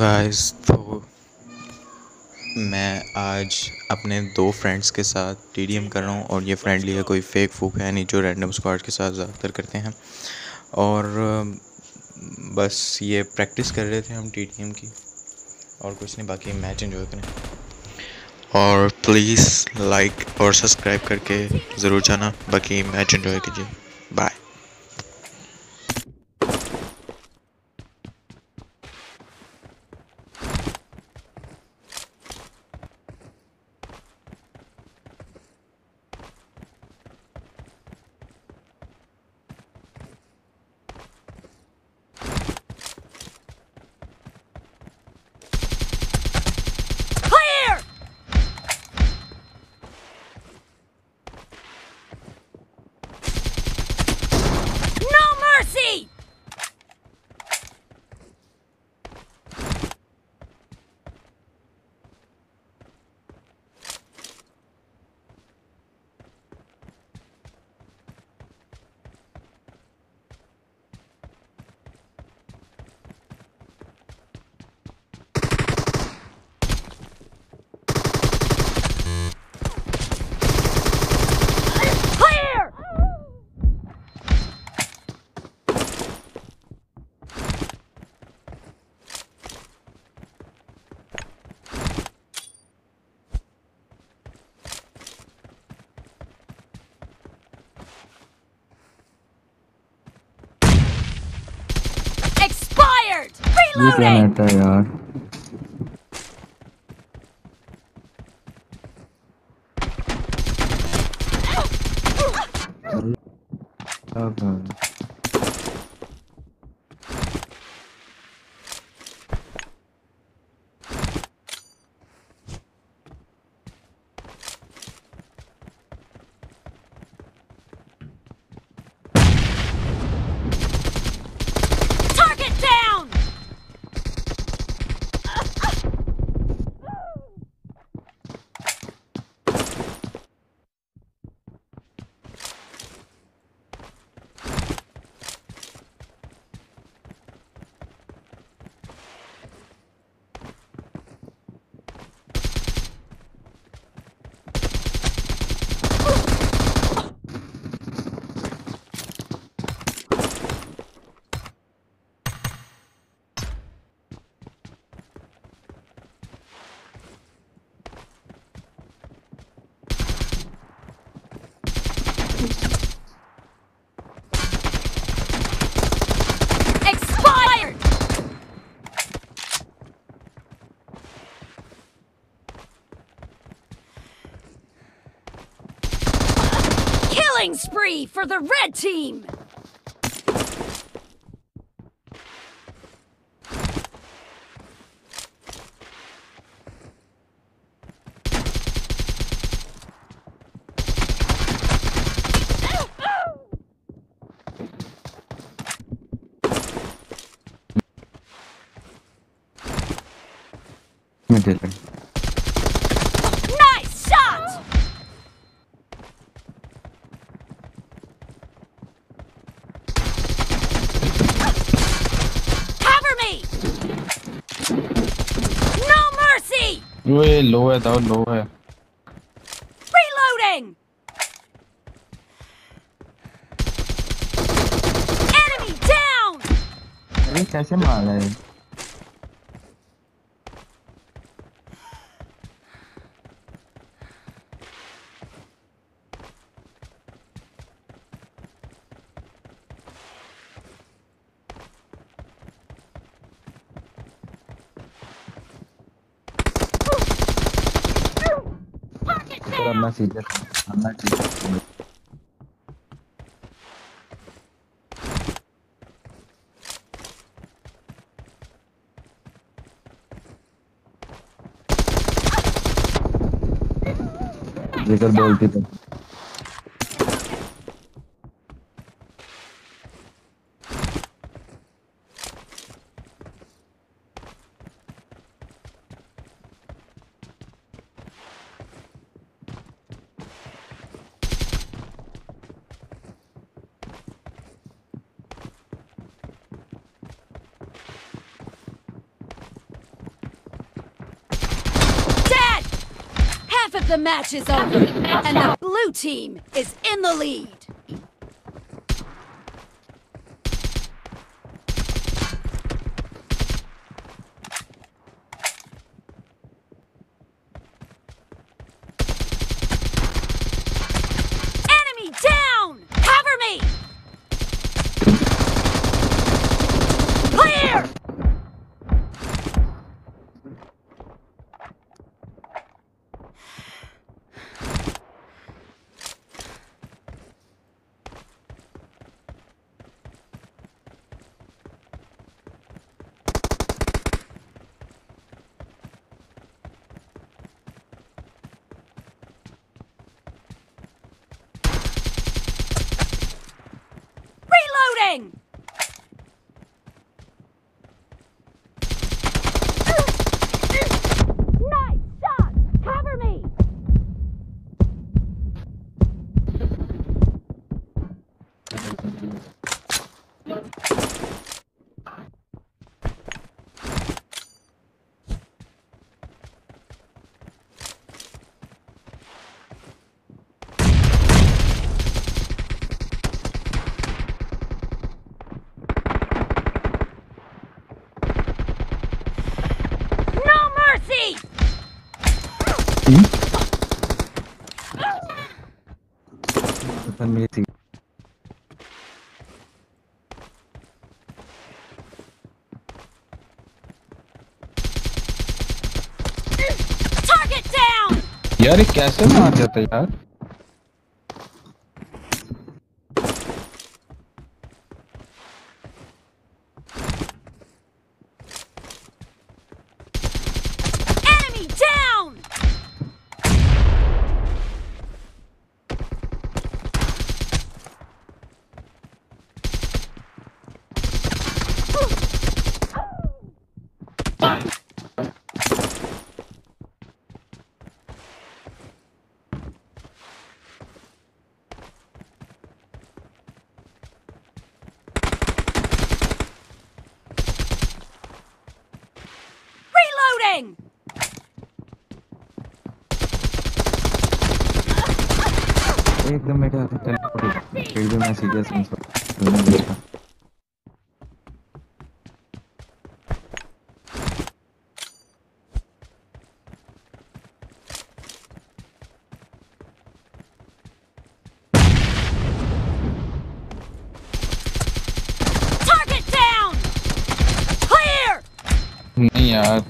Guys तो मैं आज अपने दो फ्रेंड्स के साथ टीडीएम कर रहा हूँ और ये फ्रेंडली है, कोई फेक फूक है नहीं जो रैंडम स्क्वाड के साथ ज़्यादातर करते हैं। और बस ये प्रैक्टिस कर रहे थे हम टीडीएम की और कुछ नहीं, बाकी मैच एंजॉय करें। और प्लीज़ लाइक और सब्सक्राइब करके ज़रूर जाना, बाकी मैच एंजॉय कीजिए। Bye. Clear! No mercy! Clear! Expired! ये क्या Reloading! नेट है यार। अब Target down! Expired! Killing spree for the red team! मैं दे रहा Nice shot! Cover me! No mercy! हूँ। ये लो है, दाव लो है। Reloading! Enemy down! अरे कैसे मार रहा है? Target पर अब मैं down! सीधे मैं सीधे जेकर बोलती थी। of the match is over, and the blue team is in the lead. Enemy down! Cover me! Clear! Reloading! Nice shot! Cover me! No mercy! पता नहीं थी Target down! यार ये कैसे मार जाता है यार Enemy down! Reloading! एकदम मेरे हाथ में फिर भी मैं सीरियस नहीं Target down! Clear! नहीं यार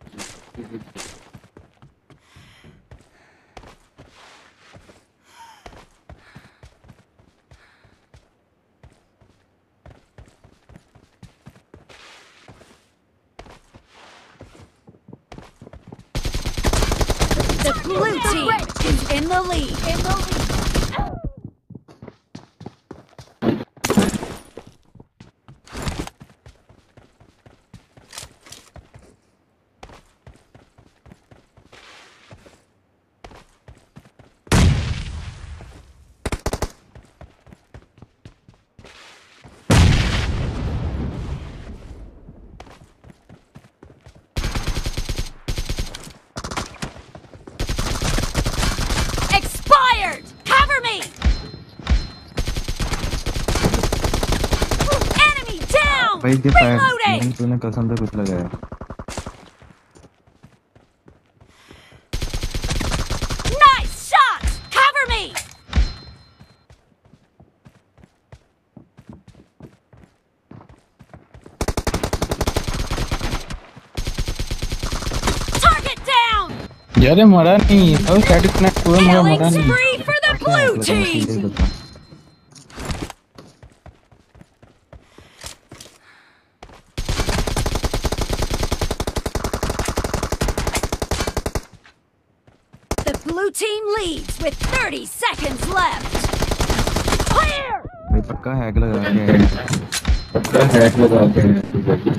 The blue team is in the lead. Expired! Cover me! Enemy down! भाई के फायर Reloading! तूने कसम से कुछ लगाया Nice shot! Cover me! Target down! यार ये मरा नहीं और स्टैटिक नेट पूरा मरा Killing मरा नहीं spree for the blue team! The blue team leads with 30 seconds left. Clear! भाई पक्का हैक लगा के है पक्का हैक लगा के है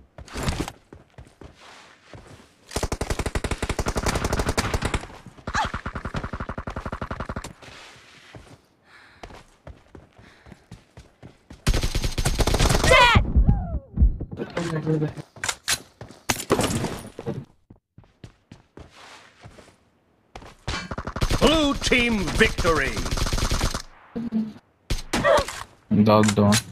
Dead! Team victory. Dog don't.